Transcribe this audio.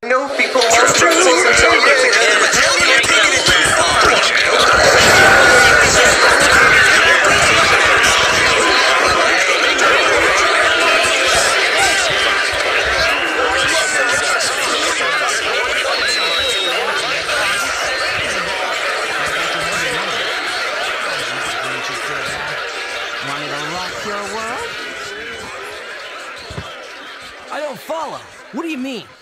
No people want pretzels until you get together. Want me to rock your world? I don't follow. What do you mean?